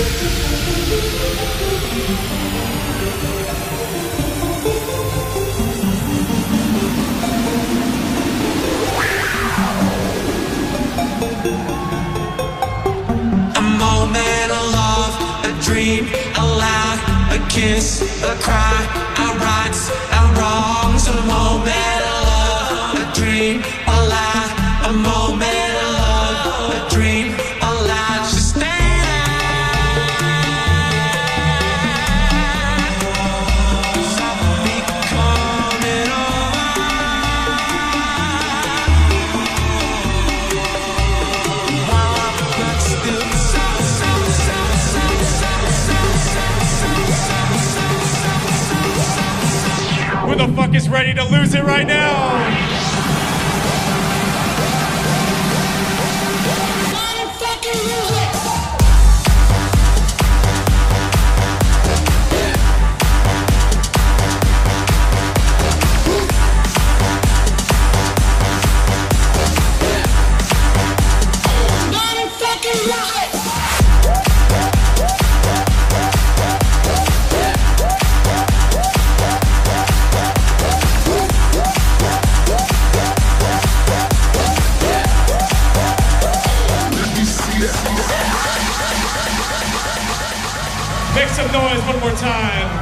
A moment of love, a dream, a laugh, a kiss, a cry, our rights, our wrongs. A moment of love, a dream, a laugh, a moment of love, a dream, a laugh. Just stay there. 'Cause I'll be coming over. But still Who the fuck is ready to lose it right now? Make some noise one more time.